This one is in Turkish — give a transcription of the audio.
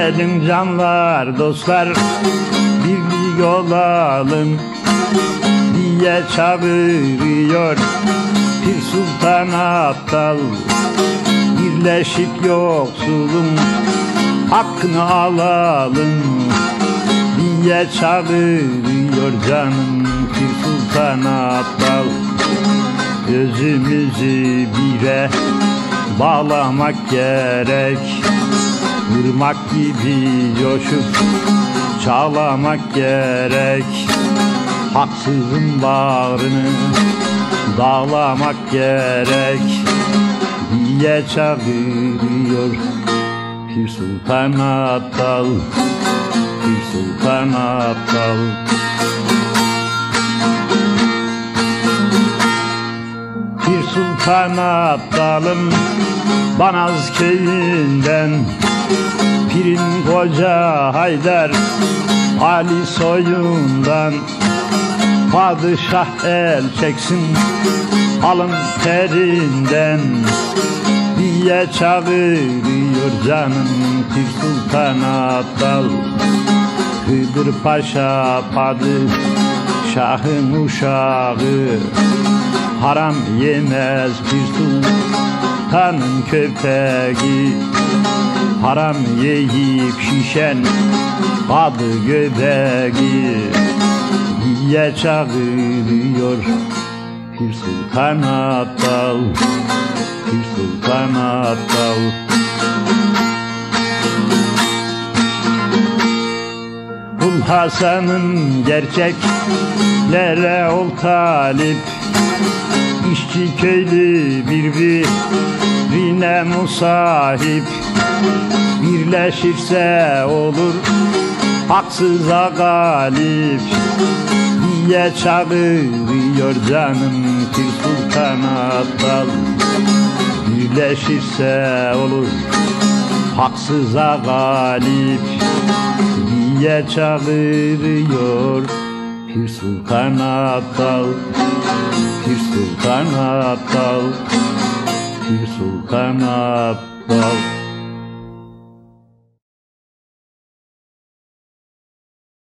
Gelin canlar dostlar birlik olalım diye çağırıyor Pir Sultan Abdal. Birleşip yoksulun hakkını alalım diye çağırıyor canım Pir Sultan Abdal. Gözümüzü bire bağlamak gerek, ırmak gibi coşup çağlamak gerek. Haksızın bağrını dağlamak gerek diye çağırıyor Pir Sultan Abdal, Pir Sultan Abdal. Pir Sultan Abdal'ım Banaz köyünden, Pirin koca Haydar Ali soyundan. Padişah el çeksin alın terinden diye çağırıyor canım Pir Sultan Abdal. Hıdır Paşa padişahın uşağı, haram yemez Pir Sultan'ın köpeği. Haram yiyip şişen kadı göbeği diye çağırıyor Pir Sultan Abdal, Pir Sultan Abdal. Kul Hasan'ın gerçeklere ol talip, İşçi köylü birbirine musahip. Birleşirse olur haksıza galip diye çağırıyor canım Pir Sultan Abdal. Birleşirse olur haksıza galip diye çağırıyor Pir Sultan Abdal, Pir Sultan Abdal, Pir Sultan Abdal.